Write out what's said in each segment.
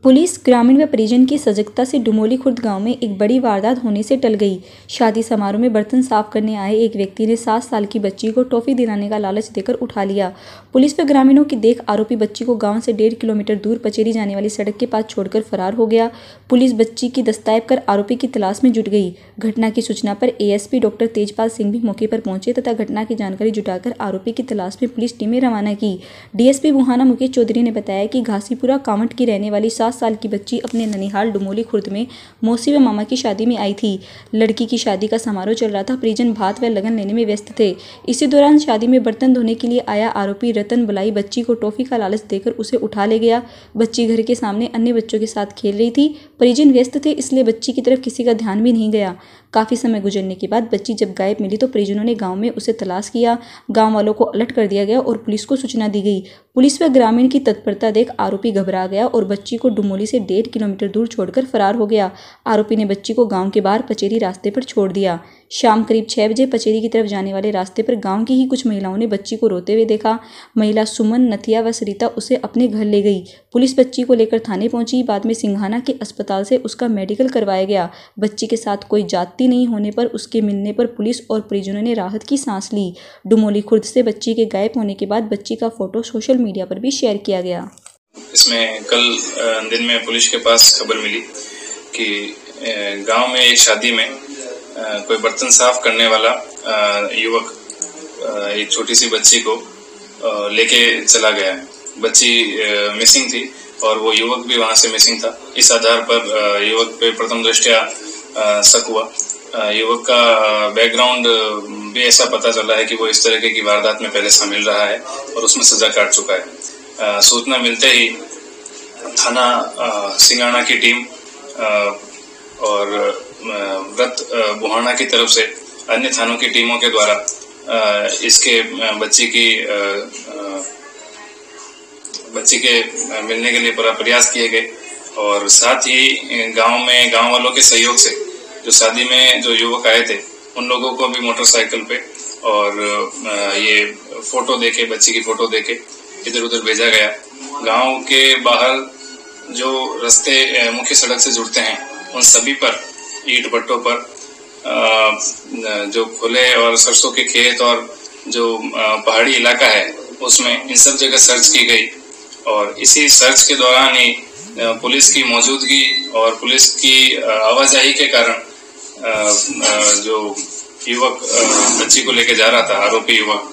Police, ग्रामीण व परिजन की सजगता से डुमोली खुर्द गांव में एक बड़ी वारदात होने से टल गई। शादी समारोह में बर्तन साफ करने आए एक व्यक्ति ने 7 साल की बच्ची को टॉफी दिलाने का लालच देकर उठा लिया। पुलिस व ग्रामीणों की देख आरोपी बच्ची को गांव से 1.5 किलोमीटर दूर पचेरी जाने वाली सड़क के पास छोड़कर फरार हो गया। पुलिस बच्ची की दस्तयाब कर आरोपी की तलाश में जुट गई। घटना की सूचना पर एएसपी डॉक्टर तेजपाल सिंह भी मौके पर पहुंचे तथा घटना की जानकारी जुटाकर आरोपी की तलाश में पुलिस टीमें रवाना की। डीएसपी बुहाना मुकेश चौधरी ने बताया कि घासीपुरा कांवट की रहने वाली 7 साल की बच्ची अपने ननिहाल डुमोली खुर्द में मौसी व मामा की शादी में आई थी। लड़की की शादी का समारोह चल रहा था। परिजन भात व लगन लेने में व्यस्त थे। इसी दौरान शादी में बर्तन धोने के लिए आया आरोपी रतन बलाई बच्ची को टॉफी का लालच देकर उसे उठा ले गया। बच्ची घर के सामने अन्य बच्चों के साथ खेल रही थी। परिजन व्यस्त थे, इसलिए बच्ची की तरफ किसी का ध्यान भी नहीं गया। काफी समय गुजरने के बाद बच्ची जब गायब मिली तो परिजनों ने गांव में उसे तलाश किया। गांव वालों को अलर्ट कर दिया गया और पुलिस को सूचना दी गई। पुलिस व ग्रामीण की तत्परता देख आरोपी घबरा गया और बच्ची को डुमोली से 1.5 किलोमीटर दूर छोड़कर फरार हो गया। आरोपी ने बच्ची को गांव के बाहर पचेरी रास्ते पर छोड़ दिया। शाम करीब 6 बजे पचेरी की तरफ जाने वाले रास्ते पर गांव की ही कुछ महिलाओं ने बच्ची को रोते हुए देखा। महिला सुमन, नथिया व सरिता उसे अपने घर ले गई। पुलिस बच्ची को लेकर थाने पहुंची। बाद में सिंघाना के अस्पताल से उसका मेडिकल करवाया गया। बच्ची के साथ कोई जाति नहीं होने पर उसके मिलने पर पुलिस और परिजनों ने राहत की सांस ली। डुमोली खुर्द से बच्ची के गायब होने के बाद बच्ची का फोटो सोशल मीडिया पर भी शेयर किया गया। इसमें कल दिन में पुलिस के पास खबर मिली कि गांव में एक शादी में कोई बर्तन साफ करने वाला युवक एक छोटी सी बच्ची को लेके चला गया है। बच्ची मिसिंग थी और वो युवक भी वहां से मिसिंग था। इस आधार पर युवक पे प्रथम दृष्टया शक हुआ। युवक का बैकग्राउंड भी ऐसा पता चला है कि वो इस तरह की वारदात में पहले शामिल रहा है और उसमें सजा काट चुका है। सूचना मिलते ही थाना सिंघाना की टीम और व्रत बुहाना की तरफ से अन्य थानों की टीमों के द्वारा इसके बच्ची के मिलने के लिए पूरा प्रयास किए गए और साथ ही गांव वालों के सहयोग से जो शादी में जो युवक आए थे उन लोगों को भी मोटरसाइकिल पे और ये फोटो देके बच्ची की फोटो देके इधर उधर भेजा गया। गांव के बाहर जो रास्ते मुख्य सड़क से जुड़ते हैं उन सभी पर ईंट भट्टों पर जो खुले और सरसों के खेत और जो पहाड़ी इलाका है उसमें इन सब जगह सर्च की गई और इसी सर्च के दौरान ही पुलिस की मौजूदगी और पुलिस की आवाजाही के कारण जो युवक बच्ची को लेकर जा रहा था, आरोपी युवक,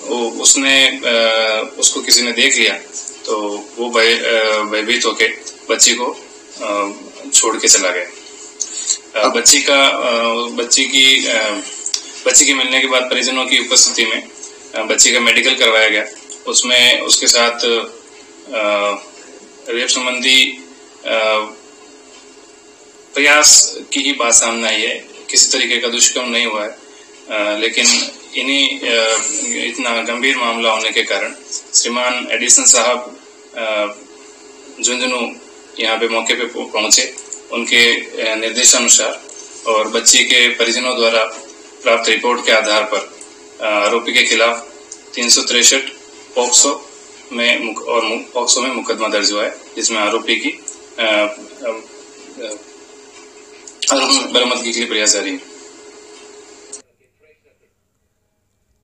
उसको किसी ने देख लिया तो वो भयभीत होके बच्ची को छोड़ के चला गया। बच्ची की मिलने के बाद परिजनों की उपस्थिति में बच्ची का मेडिकल करवाया गया। उसमें उसके साथ रेप संबंधी प्रयास की ही बात सामने आई है। किसी तरीके का दुष्कर्म नहीं हुआ है, लेकिन इतना गंभीर मामला होने के कारण श्रीमान एडिसन साहब झुंझुनू यहाँ पे मौके पे पहुंचे। उनके निर्देशानुसार और बच्ची के परिजनों द्वारा प्राप्त रिपोर्ट के आधार पर आरोपी के खिलाफ 363 पॉक्सो में मुकदमा दर्ज हुआ है, जिसमें आरोपी की बरामदगी के लिए प्रयास जारी है।